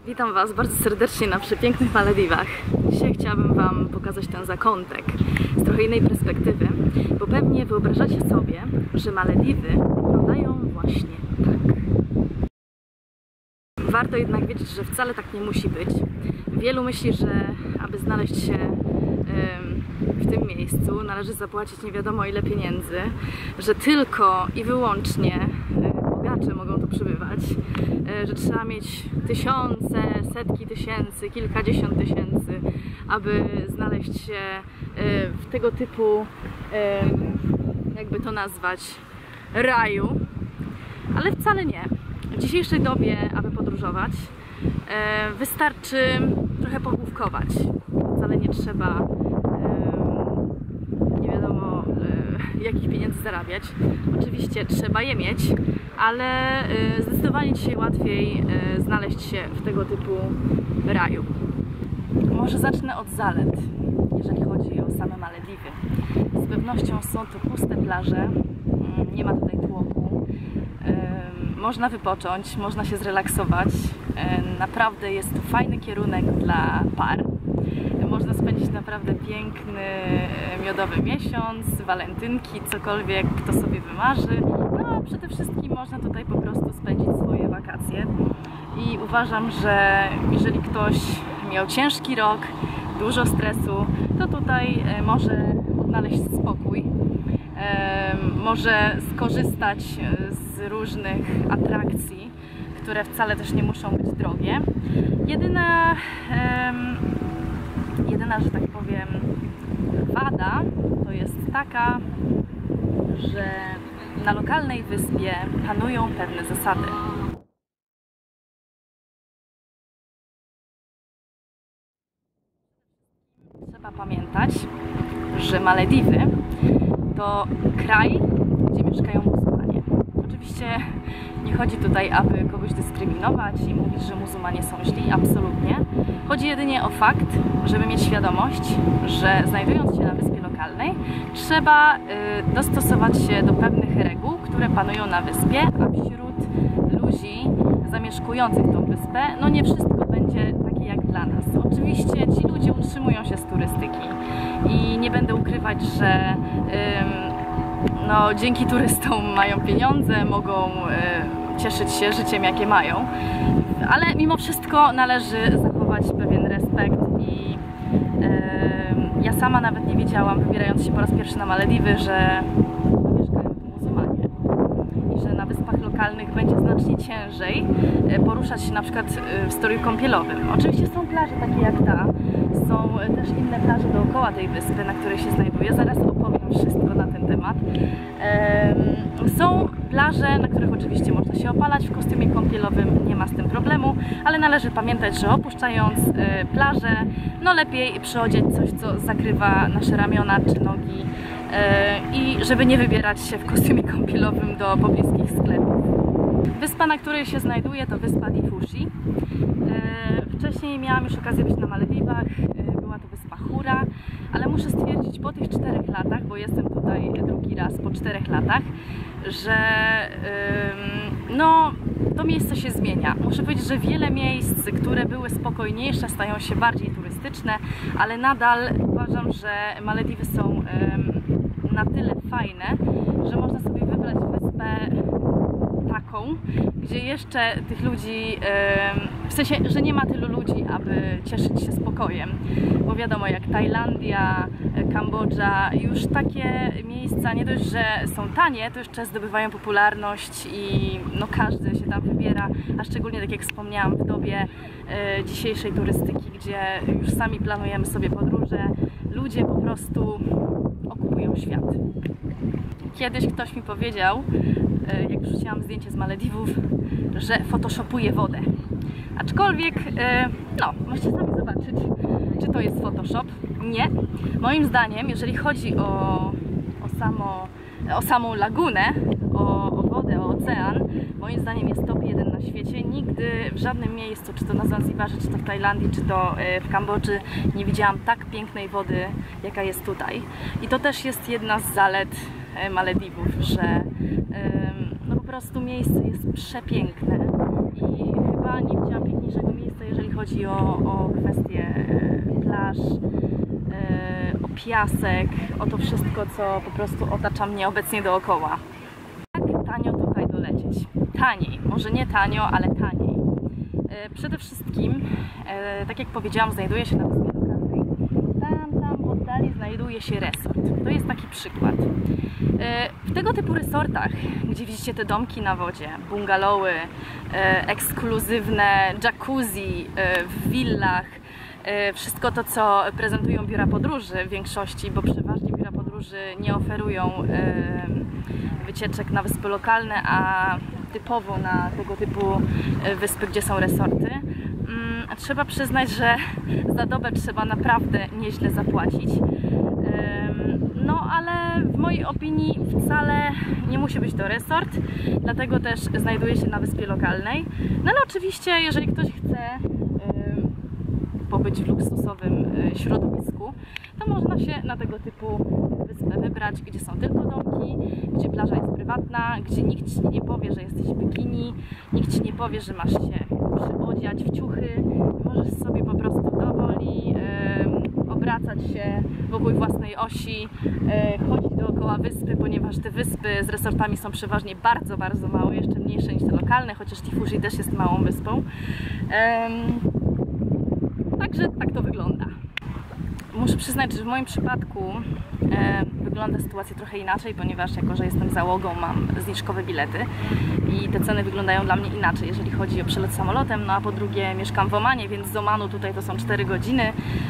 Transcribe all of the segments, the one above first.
Witam Was bardzo serdecznie na przepięknych Malediwach. Dzisiaj chciałabym Wam pokazać ten zakątek z trochę innej perspektywy, bo pewnie wyobrażacie sobie, że Malediwy wyglądają właśnie tak. Warto jednak wiedzieć, że wcale tak nie musi być. Wielu myśli, że aby znaleźć się w tym miejscu należy zapłacić nie wiadomo ile pieniędzy, że tylko i wyłącznie bogacze mogą tu przybywać, że trzeba mieć tysiące, setki tysięcy, kilkadziesiąt tysięcy, aby znaleźć się w tego typu, jakby to nazwać, raju. Ale wcale nie. W dzisiejszej dobie, aby podróżować, wystarczy trochę pogłówkować. Wcale nie trzeba nie wiadomo jakich pieniędzy zarabiać. Oczywiście trzeba je mieć, ale zdecydowanie dzisiaj łatwiej znaleźć się w tego typu raju. Może zacznę od zalet, jeżeli chodzi o same Malediwy. Z pewnością są to puste plaże, nie ma tutaj tłoku. Można wypocząć, można się zrelaksować. Naprawdę jest to fajny kierunek dla par. Można spędzić naprawdę piękny, miodowy miesiąc, walentynki, cokolwiek kto sobie wymarzy. No a przede wszystkim można tutaj po prostu spędzić swoje wakacje. I uważam, że jeżeli ktoś miał ciężki rok, dużo stresu, to tutaj może odnaleźć spokój. Może skorzystać z różnych atrakcji, które wcale też nie muszą być drogie. Jedyna, że tak powiem, wada to jest taka, że na lokalnej wyspie panują pewne zasady. Trzeba pamiętać, że Malediwy to kraj, gdzie mieszkają muzułmanie. Oczywiście nie chodzi tutaj, aby kogoś dyskryminować i mówić, że muzułmanie są źli, absolutnie. Chodzi jedynie o fakt, żeby mieć świadomość, że znajdując się na wyspie lokalnej, trzeba dostosować się do pewnych reguł, które panują na wyspie, a wśród ludzi zamieszkujących tą wyspę, no nie wszystko będzie takie jak dla nas. Oczywiście ci ludzie utrzymują się z turystyki i nie będę ukrywać, że no, dzięki turystom mają pieniądze, mogą cieszyć się życiem, jakie mają, ale mimo wszystko należy zachować pewien respekt i ja sama nawet nie wiedziałam, wybierając się po raz pierwszy na Malediwy, że mieszkają tu muzułmanie i że na wyspach lokalnych będzie znacznie ciężej poruszać się na przykład w stroju kąpielowym. Oczywiście są plaże takie jak ta, są też inne plaże dookoła tej wyspy, na której się znajduję. Zaraz opowiem wszystko na ten temat. Są plaże, na których oczywiście można się opalać w kostiumie kąpielowym, nie ma z tym problemu, ale należy pamiętać, że opuszczając plażę, no lepiej przyodzieć coś, co zakrywa nasze ramiona czy nogi i żeby nie wybierać się w kostiumie kąpielowym do pobliskich sklepów. Wyspa, na której się znajduję, to wyspa Difushi. Wcześniej miałam już okazję być na Malediwach, była to wyspa Hura, ale muszę stwierdzić po tych 4 latach, bo jestem tutaj drugi raz po 4 latach, że no, to miejsce się zmienia. Muszę powiedzieć, że wiele miejsc, które były spokojniejsze, stają się bardziej turystyczne, ale nadal uważam, że Malediwy są na tyle fajne, że można sobie wybrać wyspę taką, gdzie jeszcze tych ludzi, w sensie, że nie ma tylu ludzi, aby cieszyć się spokojem, bo wiadomo, jak Tajlandia, Kambodża, już takie miejsca nie dość, że są tanie, to jeszcze zdobywają popularność i no każdy się tam wybiera, a szczególnie tak jak wspomniałam w dobie dzisiejszej turystyki, gdzie już sami planujemy sobie podróże, ludzie po prostu okupują świat. Kiedyś ktoś mi powiedział, jak wrzuciłam zdjęcie z Malediwów, że photoshopuje wodę. Aczkolwiek, no, możecie sami zobaczyć, czy to jest Photoshop. Nie. Moim zdaniem, jeżeli chodzi o samą lagunę, o wodę, o ocean, moim zdaniem jest top 1 na świecie. Nigdy w żadnym miejscu, czy to na Zanzibarze, czy to w Tajlandii, czy to w Kambodży, nie widziałam tak pięknej wody, jaka jest tutaj. I to też jest jedna z zalet Malediwów, że no po prostu miejsce jest przepiękne i chyba chyba nie widziałam piękniejszego miejsca, jeżeli chodzi o kwestię plaż, o piasek, o to wszystko, co po prostu otacza mnie obecnie dookoła. Jak tanio tutaj dolecieć? Taniej, może nie tanio, ale taniej. Przede wszystkim, tak jak powiedziałam, znajduje się na wyspie lokalnej. Tam w oddali znajduje się resort. To jest taki przykład. W tego typu resortach, gdzie widzicie te domki na wodzie, bungalowy, ekskluzywne jacuzzi w willach, wszystko to, co prezentują biura podróży w większości, bo przeważnie biura podróży nie oferują wycieczek na wyspy lokalne, a typowo na tego typu wyspy, gdzie są resorty. Trzeba przyznać, że za dobę trzeba naprawdę nieźle zapłacić. No ale w mojej opinii wcale nie musi być to resort, dlatego też znajduje się na wyspie lokalnej. No ale oczywiście, jeżeli ktoś chce pobyć w luksusowym środowisku, to można się na tego typu wyspę wybrać, gdzie są tylko domki, gdzie plaża jest prywatna, gdzie nikt ci nie powie, że jesteś w bikini, nikt ci nie powie, że masz się przyodziać w ciuchy. Możesz sobie po prostu dowoli obracać się wokół własnej osi, chodzić dookoła wyspy, ponieważ te wyspy z resortami są przeważnie bardzo, bardzo małe, jeszcze mniejsze niż te lokalne, chociaż Tifuji też jest małą wyspą. Także tak to wygląda. Muszę przyznać, że w moim przypadku wygląda sytuacja trochę inaczej, ponieważ jako, że jestem załogą, mam zniżkowe bilety i te ceny wyglądają dla mnie inaczej, jeżeli chodzi o przelot samolotem, no a po drugie mieszkam w Omanie, więc z Omanu tutaj to są 4 godziny.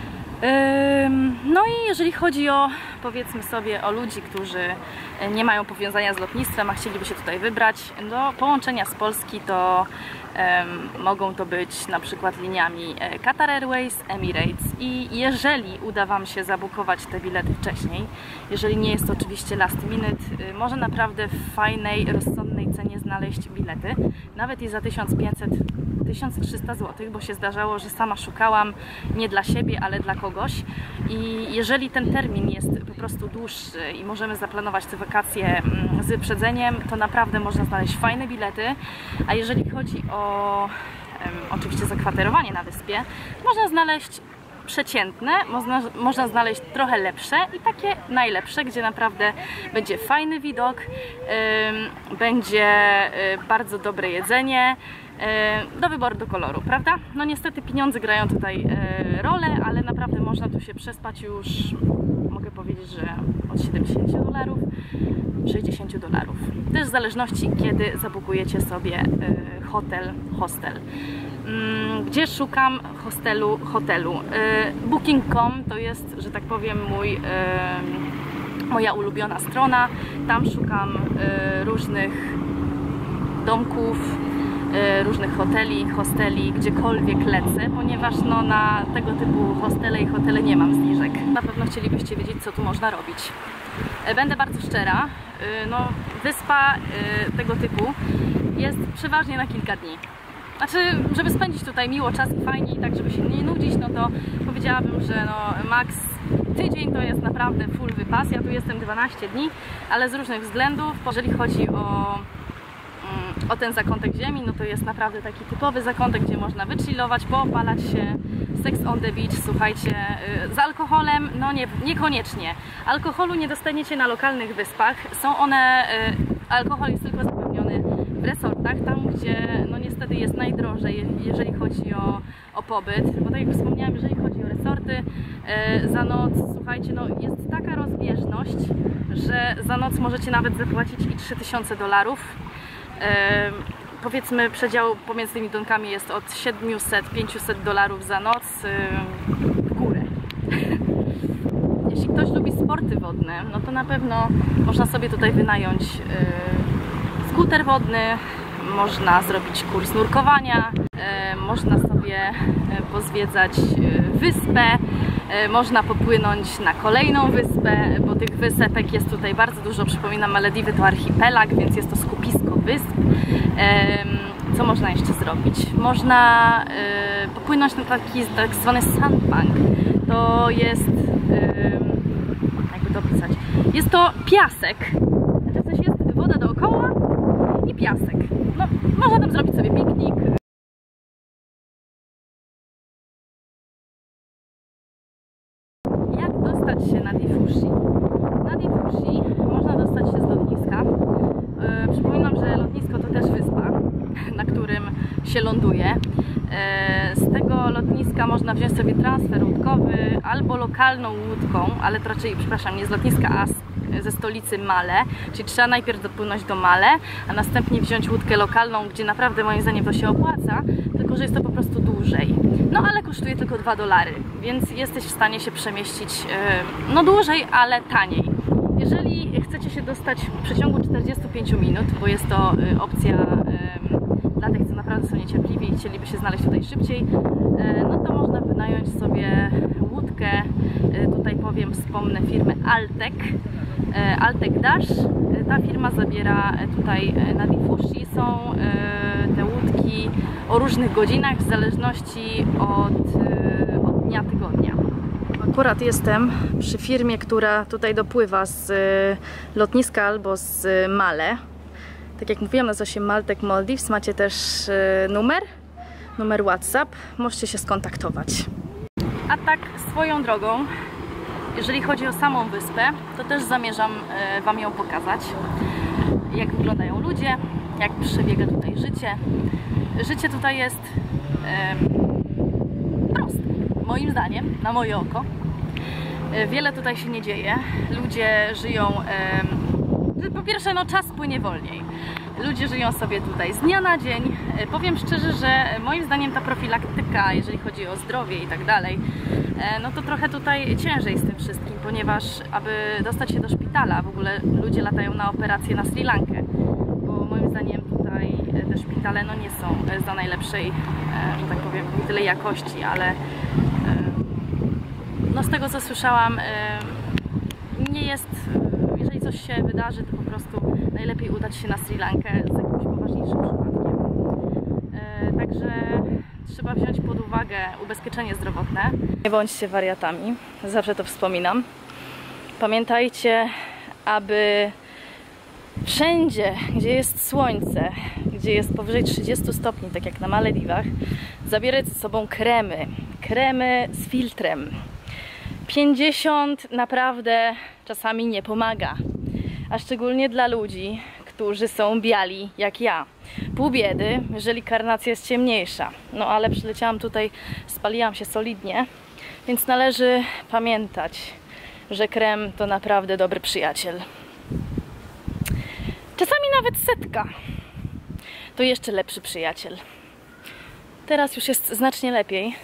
No i jeżeli chodzi o, powiedzmy sobie, o ludzi, którzy nie mają powiązania z lotnictwem, a chcieliby się tutaj wybrać, do połączenia z Polski, to mogą to być na przykład liniami Qatar Airways, Emirates i jeżeli uda Wam się zabukować te bilety wcześniej, jeżeli nie jest to oczywiście last minute, może naprawdę w fajnej, rozsądnej cenie znaleźć bilety, nawet i za 1500-1300 zł, bo się zdarzało, że sama szukałam nie dla siebie, ale dla kogoś i jeżeli ten termin jest po prostu dłuższy i możemy zaplanować te wakacje z wyprzedzeniem, to naprawdę można znaleźć fajne bilety, a jeżeli chodzi o oczywiście zakwaterowanie na wyspie, można znaleźć przeciętne, można znaleźć trochę lepsze i takie najlepsze, gdzie naprawdę będzie fajny widok, będzie bardzo dobre jedzenie, do wyboru, do koloru, prawda? No niestety pieniądze grają tutaj rolę, ale naprawdę można tu się przespać już, mogę powiedzieć, że od $70, $60. Też w zależności, kiedy zabukujecie sobie hostel. Gdzie szukam hotelu? Booking.com to jest, że tak powiem, moja ulubiona strona. Tam szukam różnych domków, różnych hosteli, gdziekolwiek lecę, ponieważ no, na tego typu hostele i hotele nie mam zniżek. Na pewno chcielibyście wiedzieć, co tu można robić. Będę bardzo szczera, no, wyspa tego typu jest przeważnie na kilka dni. Znaczy, żeby spędzić tutaj miło czas i fajnie i tak, żeby się nie nudzić, no to powiedziałabym, że no max tydzień to jest naprawdę full wypas. Ja tu jestem 12 dni, ale z różnych względów, jeżeli chodzi o ten zakątek ziemi, no to jest naprawdę taki typowy zakątek, gdzie można wychillować, poopalać się, sex on the beach, słuchajcie, z alkoholem, no niekoniecznie. Alkoholu nie dostaniecie na lokalnych wyspach, są one, alkohol jest tylko zapewniony w resortach, tam gdzie no niestety jest najdrożej, jeżeli chodzi o pobyt, bo tak jak wspomniałam, jeżeli chodzi o resorty, za noc, słuchajcie, no jest taka rozbieżność, że za noc możecie nawet zapłacić i $3000. Powiedzmy, przedział pomiędzy tymi domkami jest od $700–500 za noc w górę. Jeśli ktoś lubi sporty wodne, no to na pewno można sobie tutaj wynająć skuter wodny, można zrobić kurs nurkowania, można sobie pozwiedzać wyspę, można popłynąć na kolejną wyspę, bo tych wysepek jest tutaj bardzo dużo. Przypominam, Malediwy to archipelag, więc jest to skupisko wysp. Co można jeszcze zrobić? Można popłynąć na taki tak zwany sandbank. To jest, jakby to opisać, jest to piasek. Znaczy w sensie jest woda dookoła i piasek. No, można tam zrobić sobie piknik. się Nadi Fushi. Nadi Fushi można dostać się z lotniska. Przypominam, że lotnisko to też wyspa, na którym się ląduje. Z tego lotniska można wziąć sobie transfer łódkowy albo lokalną łódką, ale to raczej, przepraszam, nie z lotniska, a ze stolicy Male, czyli trzeba najpierw dopłynąć do Male, a następnie wziąć łódkę lokalną, gdzie naprawdę moim zdaniem to się opłaca, tylko że jest to po prostu dłużej. No ale kosztuje tylko $2, więc jesteś w stanie się przemieścić no dłużej, ale taniej. Jeżeli chcecie się dostać w przeciągu 45 minut, bo jest to opcja dla tych, co naprawdę są niecierpliwi i chcieliby się znaleźć tutaj szybciej, no to można wynająć sobie łódkę, tutaj wspomnę firmę Altec Dash. Ta firma zabiera tutaj Nadi Fushi. Są te łódki o różnych godzinach w zależności od dnia tygodnia. Akurat jestem przy firmie, która tutaj dopływa z lotniska albo z Male. Tak jak mówiłam, nazywa się Maltec Maldives. Macie też numer WhatsApp. Możecie się skontaktować. A tak swoją drogą, jeżeli chodzi o samą wyspę, to też zamierzam Wam ją pokazać. Jak wyglądają ludzie, jak przebiega tutaj życie. Życie tutaj jest proste, moim zdaniem, na moje oko. Wiele tutaj się nie dzieje. Ludzie żyją, po pierwsze, no czas płynie wolniej. Ludzie żyją sobie tutaj z dnia na dzień. Powiem szczerze, że moim zdaniem ta profilaktyka, jeżeli chodzi o zdrowie i tak dalej, no to trochę tutaj ciężej z tym wszystkim, ponieważ aby dostać się do szpitala, w ogóle ludzie latają na operacje na Sri Lankę, bo moim zdaniem tutaj te szpitale no nie są za najlepszej, że tak powiem, nie tyle jakości, ale no z tego co słyszałam, nie jest, jeżeli coś się wydarzy, to po prostu najlepiej udać się na Sri Lankę z jakimś poważniejszym przypadkiem. Także trzeba wziąć pod uwagę ubezpieczenie zdrowotne. Nie bądźcie wariatami, zawsze to wspominam. Pamiętajcie, aby wszędzie, gdzie jest słońce, gdzie jest powyżej 30 stopni, tak jak na Malediwach, zabierać ze sobą kremy z filtrem. 50 naprawdę czasami nie pomaga, a szczególnie dla ludzi, którzy są biali jak ja. Pół biedy, jeżeli karnacja jest ciemniejsza. No ale przyleciałam tutaj, spaliłam się solidnie, więc należy pamiętać, że krem to naprawdę dobry przyjaciel. Czasami nawet setka to jeszcze lepszy przyjaciel. Teraz już jest znacznie lepiej,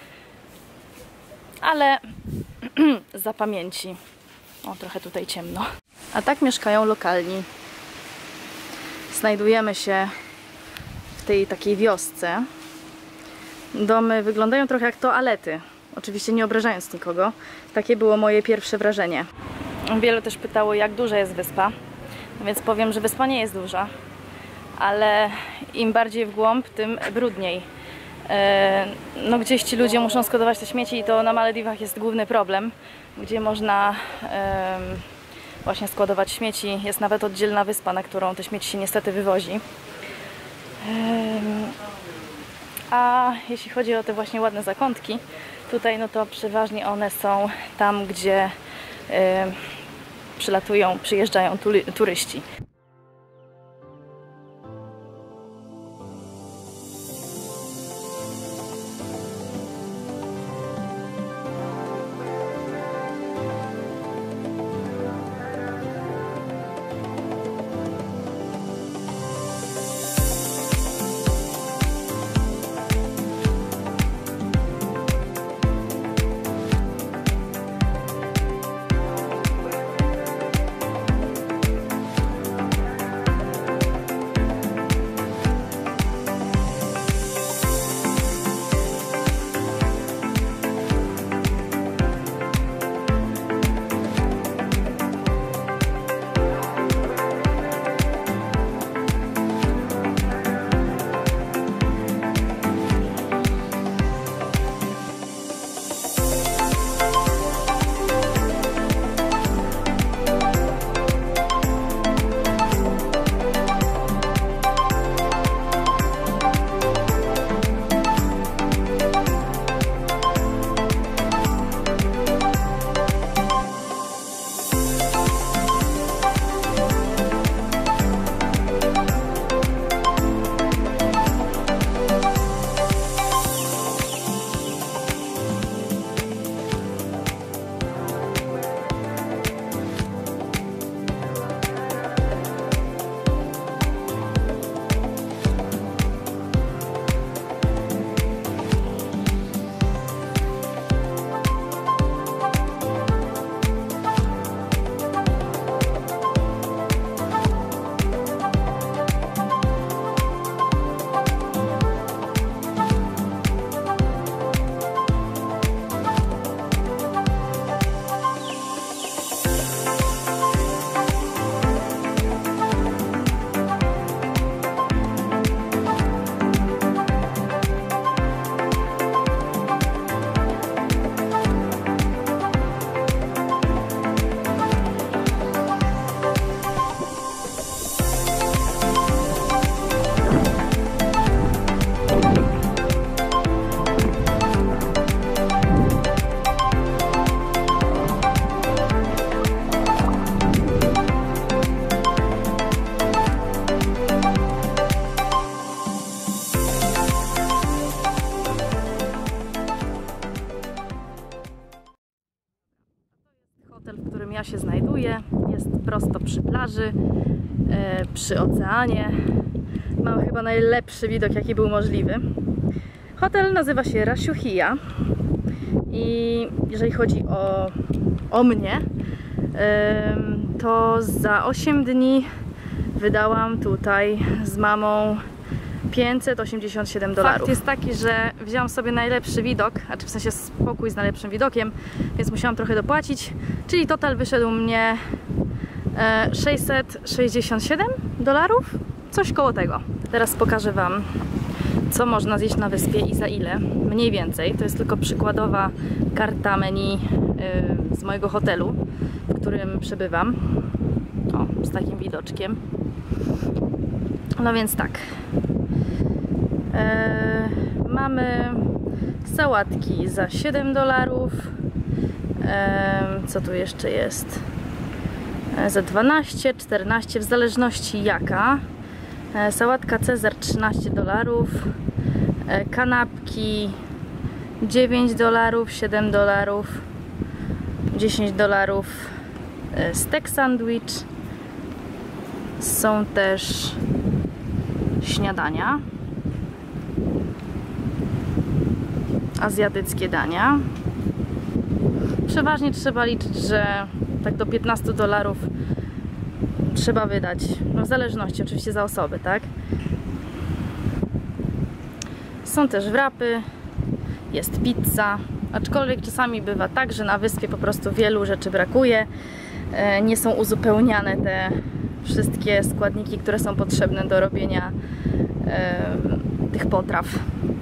ale za pamięci. O, trochę tutaj ciemno. A tak mieszkają lokalni. Znajdujemy się w tej takiej wiosce. Domy wyglądają trochę jak toalety. Oczywiście nie obrażając nikogo. Takie było moje pierwsze wrażenie. Wielu też pytało, jak duża jest wyspa. Więc powiem, że wyspa nie jest duża. Ale im bardziej w głąb, tym brudniej. No gdzieś ci ludzie muszą składować te śmieci i to na Malediwach jest główny problem, gdzie można właśnie składować śmieci. Jest nawet oddzielna wyspa, na którą te śmieci się niestety wywozi. A jeśli chodzi o te właśnie ładne zakątki, tutaj no to przeważnie one są tam, gdzie przyjeżdżają turyści. się znajduje. Jest prosto przy plaży, przy oceanie. Mam chyba najlepszy widok, jaki był możliwy. Hotel nazywa się Rasiuhia i jeżeli chodzi o mnie, to za 8 dni wydałam tutaj z mamą $587. Fakt jest taki, że wziąłam sobie najlepszy widok, znaczy w sensie spokój z najlepszym widokiem, więc musiałam trochę dopłacić, czyli total wyszedł mnie $667, coś koło tego. Teraz pokażę Wam, co można zjeść na wyspie i za ile, mniej więcej. To jest tylko przykładowa karta menu z mojego hotelu, w którym przebywam. O, z takim widoczkiem. No więc tak. Mamy sałatki za $7. Co tu jeszcze jest? Za 12, 14, w zależności jaka. Sałatka Cezar $13, kanapki $9, $7, $10, steak sandwich. Są też śniadania, azjatyckie dania. Przeważnie trzeba liczyć, że tak do $15 trzeba wydać, no w zależności oczywiście za osoby, tak? Są też wrapy, jest pizza, aczkolwiek czasami bywa tak, że na wyspie po prostu wielu rzeczy brakuje, nie są uzupełniane te wszystkie składniki, które są potrzebne do robienia tych potraw.